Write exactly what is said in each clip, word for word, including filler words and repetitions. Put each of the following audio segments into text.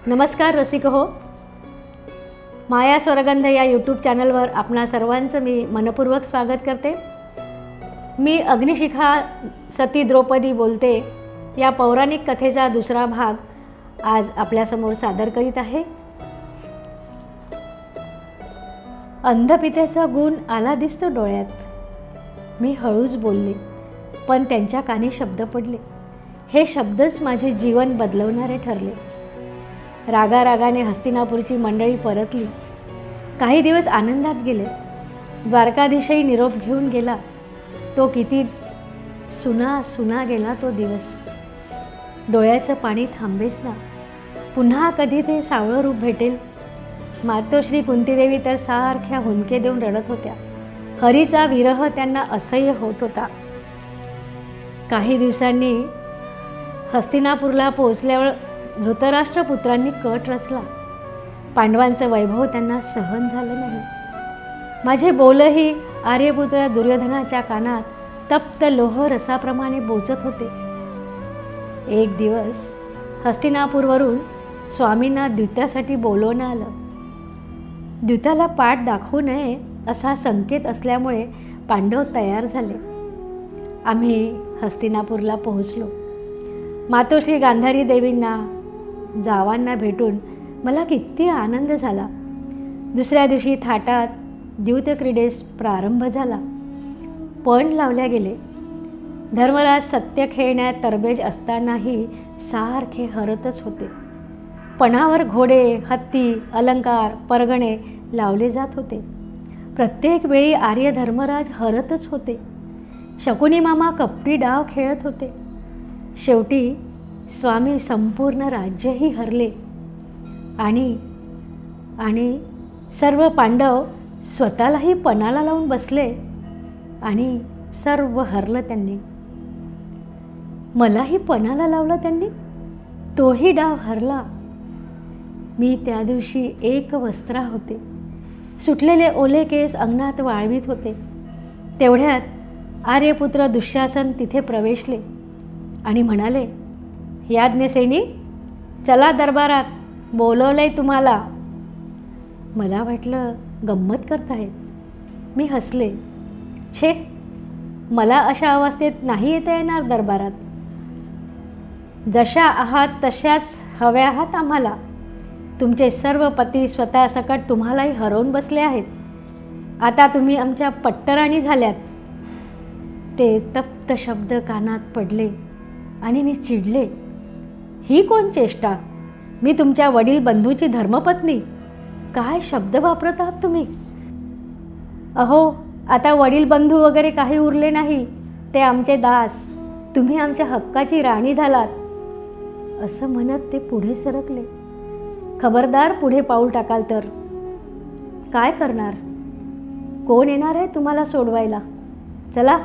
नमस्कार रसिक हो, माया स्वरगंध या यूट्यूब चॅनलवर आपणा सर्वांचं मी मनपूर्वक स्वागत करते। मी अग्निशिखा सती द्रौपदी बोलते या पौराणिक कथेचा दुसरा भाग आज आपल्यासमोर सादर करीत आहे। अंधपितेचा गुण आला दिसतो डोळ्यात। मी हळूच बोलले, पण त्यांच्या कानी शब्द पडले। हे शब्दच माझे जीवन बदलवणारे ठरले। रागा रागाने हस्तिनापूरची मंडळी परतली। काही दिवस आनंदात गेले। द्वारकाधीशही निरोप घेऊन गेला। तो किती सुना सुना गेला तो दिवस। डोळ्याचं पाणी थांबेच ना। पुन्हा कधी ते सावळं रूप भेटेल। मातोश्री कुंतीदेवी तर सारख्या हुंदके देऊन रडत होत्या। हरीचा विरह त्यांना असह्य होत होता। काही दिवसांनी हस्तिनापूरला पोहोचल्यावर धृतराष्ट्र पुत्रांनी कट रचला। पांडवांचं वैभव त्यांना सहन झालं नाही। माझे बोलही आर्यपुत्र दुर्योधनाच्या कानात तप्त लोह रसाप्रमाणे बोचत होते। एक दिवस हस्तिनापूरवरून स्वामींना द्यूतासाठी बोलवणं आलं। द्यूताला पाठ दाखवू नये असा संकेत असल्यामुळे पांडव तयार झाले। आम्ही हस्तिनापूरला पोहोचलो। मातोश्री गांधारी देवींना जावांना भेटून मला किती आनंद झाला। दुसऱ्या दिवशी थाटात द्यूत क्रीडेस प्रारंभ झाला। पण लावल्या गेले। धर्मराज सत्य खेळण्यात तरबेज असतानाही सारखे हरतच होते। पणावर घोडे, हत्ती, अलंकार, परगणे लावले जात होते। प्रत्येक वेळी आर्य धर्मराज हरतच होते। शकुनी मामा कपटी डाव खेळत होते। शेवटी स्वामी संपूर्ण राज्यही हरले आणि आणि सर्व पांडव स्वतःलाही पणाला लावून बसले आणि सर्व हरलं त्यांनी। मलाही पणाला लावलं त्यांनी, तोही डाव हरला। मी त्या दिवशी एक वस्त्रा होते। सुटलेले ओले केस अंगणात वाळवीत होते। तेवढ्यात आर्यपुत्र दुःशासन तिथे प्रवेशले आणि म्हणाले, याज्ञसेनी, चला दरबारात, बोलवलंय तुम्हाला। मला वाटलं गंमत करतायत। मी हसले। छे, मला अशा अवस्थेत नाही येता येणार दरबारात। जशा आहात तशाच हव्या आहात आम्हाला। तुमचे सर्व पती स्वतः सकट तुम्हालाही हरवून बसले आहेत। आता तुम्ही आमच्या पट्टराणी झाल्यात। ते तप्त शब्द कानात पडले आणि मी चिडले। ही कोण चेष्टा? मी तुमच्या वडील बंधूची धर्मपत्नी। काय शब्द वापरत आहात तुम्ही? अहो, आता वडील बंधू वगैरे काही उरले नाही। ते आमचे दास। तुम्ही आमच्या हक्काची राणी झालात। असं म्हणत ते पुढे सरकले। खबरदार पुढे पाऊल टाकाल तर काय करणार? कोण येणार आहे तुम्हाला सोडवायला? चला।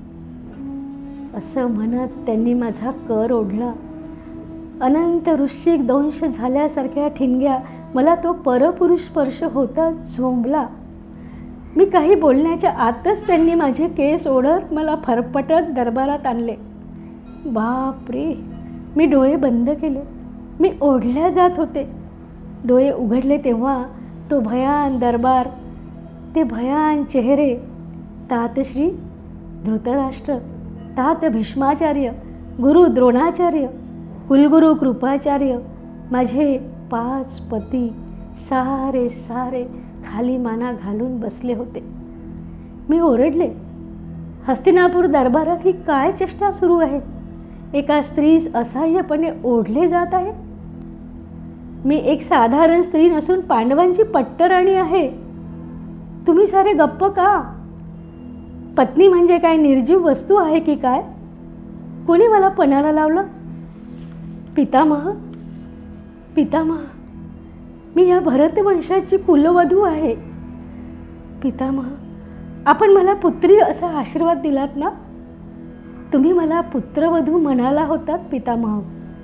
असं म्हणत त्यांनी माझा कर ओढला। अनंत वृश्चिक दंश झाल्यासारख्या ठिणग्या मला तो परपुरुष स्पर्श होता झोंबला। मी काही बोलण्याच्या आतच त्यांनी माझे केस ओढत मला फरफटत दरबारात आणले। बाप रे! मी डोळे बंद केले। मी ओढल्या जात होते। डोळे उघडले तेव्हा तो भयान दरबार, ते भयान चेहरे, तात श्री धृतराष्ट्र, तात भीष्माचार्य, गुरु द्रोणाचार्य, कुलगुरू कृपाचार्य, माझे पाच पती सारे सारे खाली माना घालून बसले होते। मी ओरडले, हस्तिनापूर दरबारात ही काय चेष्टा सुरू आहे? एका स्त्रीस असहाय्यपणे ओढले जात आहे। मी एक साधारण स्त्री नसून पांडवांची पट्टराणी आहे। तुम्ही सारे गप्प का? पत्नी म्हणजे काय निर्जीव वस्तू आहे की काय? कोणी मला पणाला लावलं? पितामह, पितामह, मी या भरतवंशाची कुलवधू आहे। पितामह, आपण मला पुत्री असा आशीर्वाद दिलात ना? तुम्ही मला पुत्रवधू म्हणाला होतात पितामह।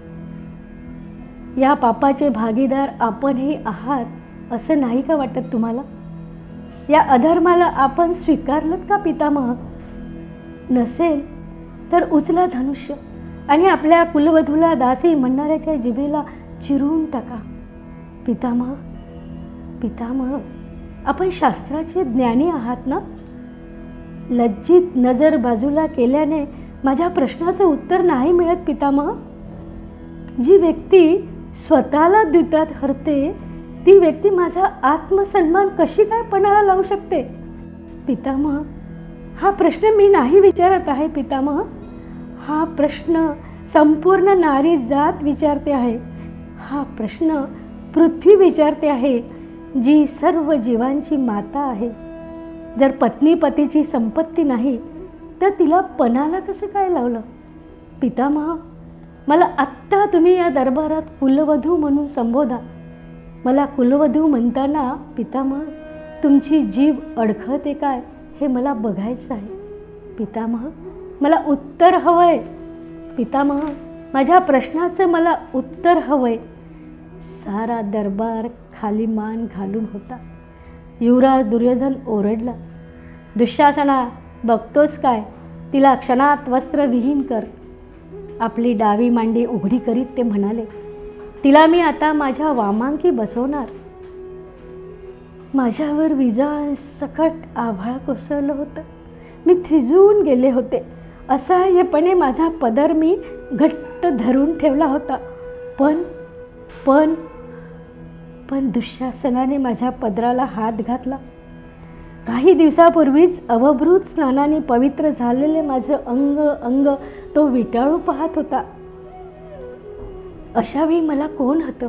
या पापाचे भागीदार आपणही आहात असं नाही का वाटत तुम्हाला? या अधर्माला आपण स्वीकारलत का पितामह? नसेल तर उचला धनुष्य आणि आपल्या कुलवधूला दासी म्हणणाऱ्याच्या जिभेला चिरून टाका। पितामह, पितामह, आपण शास्त्राचे ज्ञानी आहात ना? लज्जित नजर बाजूला केल्याने माझ्या प्रश्नाचं उत्तर नाही मिळत पितामह. जी व्यक्ती स्वतःला द्वितात हरते ती व्यक्ती माझा आत्मसन्मान कशी काय पणाला लावू शकते? पितामह, हा प्रश्न मी नाही विचारत आहे पितामह. हा प्रश्न संपूर्ण नारी जात विचारते आहे. हा प्रश्न पृथ्वी विचारते आहे, जी सर्व जीवांची माता आहे. जर पत्नी पतीची संपत्ती नाही तर तिला पणाला कसं काय लावलं? पितामह, मला आत्ता तुम्ही या दरबारात कुलवधू म्हणून संबोधा. मला कुलवधू म्हणताना पितामह तुमची जीभ अडखळते काय हे मला बघायचं आहे. पितामह, मला उत्तर हवंय. पितामह, माझ्या प्रश्नाचं मला उत्तर हवंय. सारा दरबार खाली मान घालून होता. युवराज दुर्योधन ओरडला, दुःशासना, बघतोस काय? तिला क्षणात वस्त्रविहीन कर. आपली डावी मांडी उघडी करीत ते म्हणाले, तिला मी आता माझ्या वामांकी बसवणार. माझ्यावर विजा सकट आभाळ कोसळलं होतं. मी थिजून गेले होते. असहाय्यपणे माझा पदर मी घट्ट धरून ठेवला होता. पण पण पण दुःशासनाने माझ्या पदराला हात घातला. काही दिवसापूर्वीच अवभृत स्नानाने पवित्र झालेले माझं अंग अंग तो विटाळू पाहत होता. अशावेळी मला कोण होतं?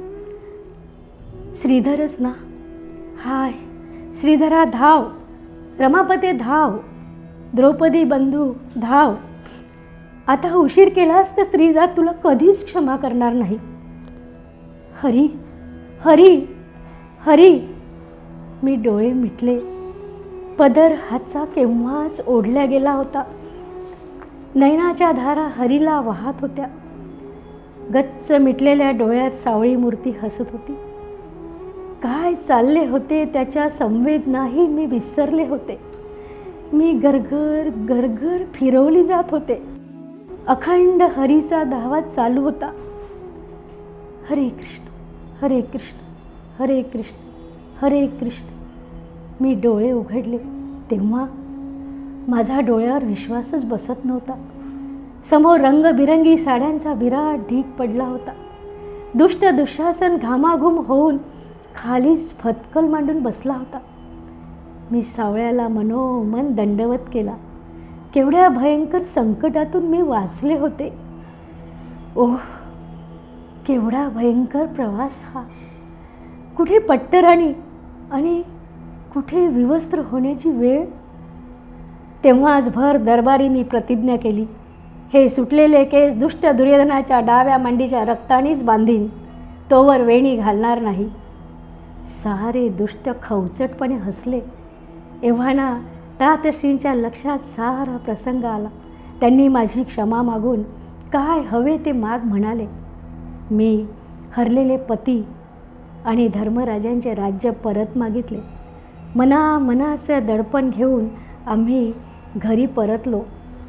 श्रीधरच ना. हाय श्रीधरा, धाव. रमापते धाव. द्रौपदी बंधू धाव. आता उशीर केलास तर स्त्रीजात तुला कधीच क्षमा करणार नाही. हरी, हरी, हरी. मी डोळे मिटले. पदर हातचा केव्हाच ओढल्या गेला होता. नयनाच्या धारा हरीला वाहत होत्या. गच्च मिटलेल्या डोळ्यात सावळी मूर्ती हसत होती. काय चालले होते त्याच्या संवेदनाही मी विसरले होते. मी गरगर गरगर फिरवली जात होते. अखंड हरीचा धावा चालू होता. हरे कृष्ण, हरे कृष्ण, हरे कृष्ण, हरे कृष्ण. मी डोळे उघडले तेव्हा माझा डोळ्यावर विश्वासच बसत नव्हता. समोर रंगबिरंगी साड्यांचा विराट ढीग पडला होता. दुष्ट दुःशासन घामाघूम होऊन खालीच फतकल मांडून बसला होता. मी सावळ्याला मनोमन दंडवत केला. केवढ्या भयंकर संकटातून मी वाचले होते. ओह, केवढा भयंकर प्रवास हा. कुठे पट्टराणी आणि कुठे विवस्त्र होण्याची वेळ. तेव्हाच भर दरबारी मी प्रतिज्ञा केली, हे सुटलेले केस दुष्ट दुर्योधनाच्या डाव्या मांडीच्या रक्तानेच बांधीन, तोवर वेणी घालणार नाही. सारे दुष्ट खवचटपणे हसले. एव्हाना तातश्रींच्या लक्षात सारा प्रसंग आला. त्यांनी माझी क्षमा मागून काय हवे ते माग म्हणाले. मी हरलेले पती आणि धर्मराजांचे राज्य परत मागितले. मना मनाचं दडपण घेऊन आम्ही घरी परतलो.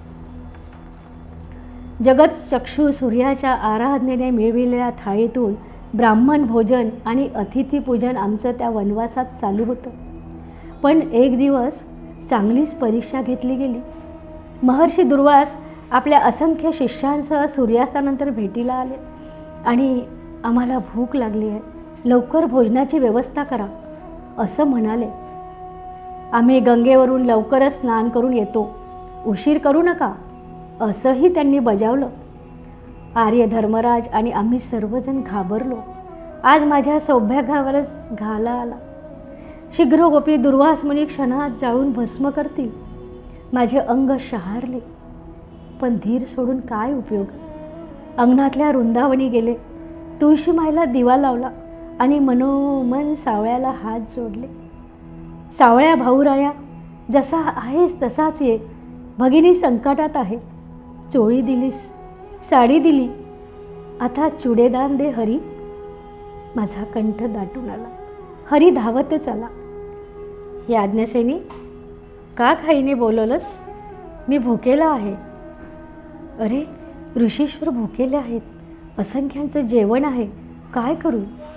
जगत चक्षु सूर्याच्या आराधनेने मिळविलेल्या थाळीतून ब्राह्मण भोजन आणि अतिथीपूजन आमचं त्या वनवासात चालू होतं. पण एक दिवस चांगलीच परीक्षा घेतली गेली. महर्षी दुर्वास आपल्या असंख्य शिष्यांसह सूर्यास्तानंतर भेटीला आले आणि आम्हाला भूक लागली आहे, लवकर भोजनाची व्यवस्था करा असं म्हणाले. आम्ही गंगेवरून लवकरच स्नान करून येतो, उशीर करू नका असंही त्यांनी बजावलं. आर्य धर्मराज आणि आम्ही सर्वजण घाबरलो. आज माझ्या सौभाग्यावरच घाला आला. शीघ्र गोपी दुर्वास मुनी क्षणात जाळून भस्म करतील. माझे अंग शहारले, पण धीर सोडून काय उपयोग. अंगणातल्या वृंदावनी गेले, तुळशी मायला दिवा लावला आणि मनोमन सावळ्याला हात जोडले. सावळ्या भाऊराया, जसा आहेस तसाच ये. भगिनी संकटात आहे. चोळी दिलीस, साडी दिली, आता चुडेदान दे हरी. माझा कंठ दाटून आला. हरी धावतच आला. याज्ञसेनी, का खाईने बोलवलंस? मी भुकेला आहे. अरे, ऋषीश्वर भुकेले आहेत. असंख्यांचं जेवण आहे, काय करू?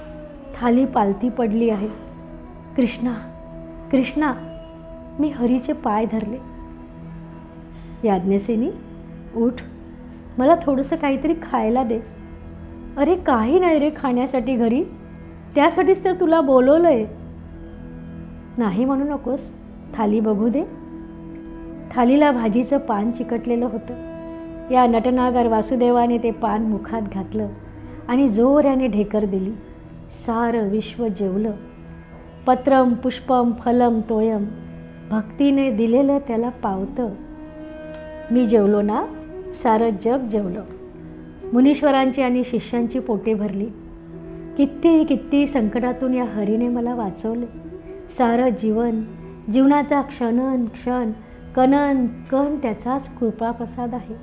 थाली पालथी पडली आहे. कृष्णा कृष्णा, मी हरीचे पाय धरले. याज्ञसेनी, उठ, मला थोडंसं काहीतरी खायला दे. अरे काही नाही रे खाण्यासाठी घरी, त्यासाठीच तर तुला बोलवलं आहे. नाही म्हणू नकोस, थाली बघू दे. थालीला भाजीचं पान चिकटलेलं होतं. या नटनागर वासुदेवाने ते पान मुखात घातलं आणि जोराने ढेकर दिली. सारं विश्व जेवलं. पत्रम पुष्पम फलम तोयम, भक्तीने दिलेलं त्याला पावतं. मी जेवलो ना, सारं जग जेवलं. मुनीश्वरांची आणि शिष्यांची पोटे भरली. किती किती संकटातून या हरीने मला वाचवले. सारं जीवन, जीवनाचा क्षणन क्षण, कणन कण त्याचाच कृपाप्रसाद आहे.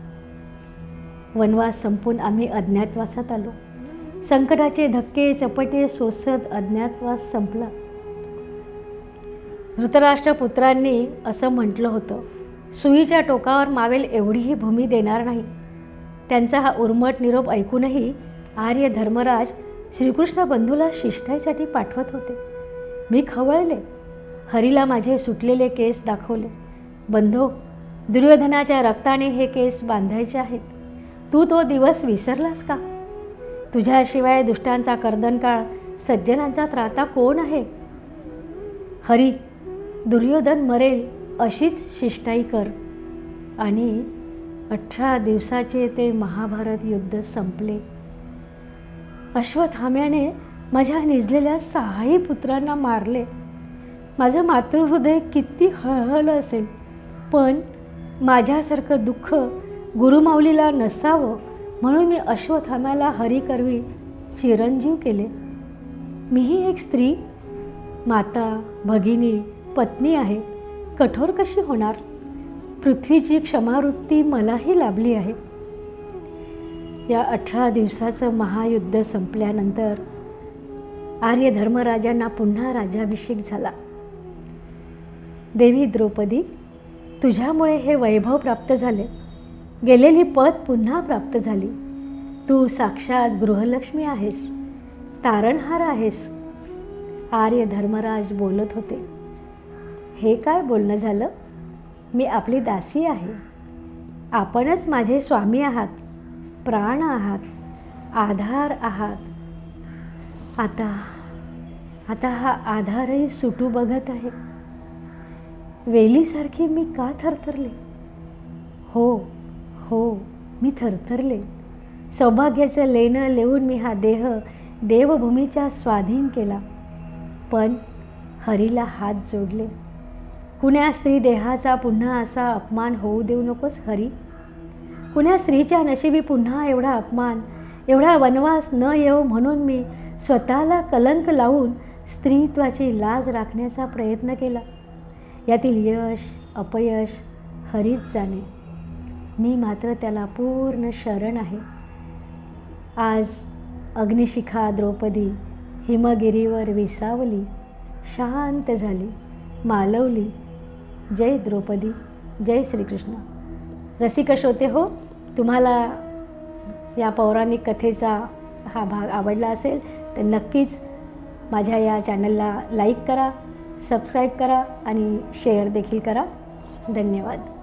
वनवास संपून आम्ही अज्ञातवासात आलो. संकटाचे धक्के चपटे सोसत अज्ञातवास संपला. धृतराष्ट्र पुत्रांनी असं म्हटलं होतं, सुईच्या टोकावर मावेल एवढीही भूमी देणार नाही. त्यांचा हा उर्मट निरोप ऐकूनही आर्य धर्मराज श्रीकृष्ण बंधूला शिष्टाईसाठी पाठवत होते. मी खवळले. हरीला माझे सुटलेले केस दाखवले. बंधो, दुर्योधनाच्या रक्ताने हे केस बांधायचे आहेत. तू तो दिवस विसरलास का? तुझ्याशिवाय दुष्टांचा कर्दनकाळ, सज्जनांचा त्राता कोण आहे? हरी, दुर्योधन मरेल अशीच शिष्टाई कर. आणि अठरा दिवसाचे ते महाभारत युद्ध संपले. अश्वत्थाम्याने माझ्या निजलेल्या सहाही पुत्रांना मारले. माझं मातृहृदय किती हळहळलं असेल, पण माझ्यासारखं दुःख गुरुमाऊलीला नसावं म्हणून मी अश्वत्थाम्याला हरिकरवी चिरंजीव केले. मीही एक स्त्री, माता, भगिनी, पत्नी आहे. कठोर कशी होणार? पृथ्वीची क्षमावृत्ती मलाही लाभली आहे. या अठरा दिवसाचं महायुद्ध संपल्यानंतर आर्य धर्मराजांना पुन्हा राज्याभिषेक झाला. देवी द्रौपदी, तुझ्यामुळे हे वैभव प्राप्त झाले. गेलेली पद पुन्हा प्राप्त झाली. तू साक्षात गृहलक्ष्मी आहेस, तारणहार आहेस. आर्य धर्मराज बोलत होते. हे काय बोलणं झालं? मी आपली दासी आहे. आपणच माझे स्वामी आहात, प्राण आहात, आधार आहात. आता आता हा आधारही सुटू बघत आहे. वेलीसारखी मी का थरथरले? हो हो मी थरथरले. सौभाग्याचं लेणं लेऊन मी हा देह देवभूमीच्या स्वाधीन केला. पण हरीला हात जोडले. कुण्या स्त्री देहाचा पुन्हा असा अपमान होऊ देऊ नकोस हरी. कुण्या स्त्रीच्या नशिबी पुन्हा एवढा अपमान, एवढा वनवास न येऊ म्हणून मी स्वतःला कलंक लावून स्त्रीत्वाची लाज राखण्याचा प्रयत्न केला. यातील यश अपयश हरीच जाणे. मी मात्र त्याला पूर्ण शरण आहे. आज अग्निशिखा द्रौपदी हिमगिरीवर विसावली, शांत झाली, मालवली. जय द्रौपदी, जय श्रीकृष्ण. रसिक श्रोते हो, तुम्हाला या पौराणिक कथेचा हा भाग आवडला असेल तर नक्कीच माझ्या या चॅनलला लाईक करा, सबस्क्राईब करा आणि शेअर देखील करा. धन्यवाद.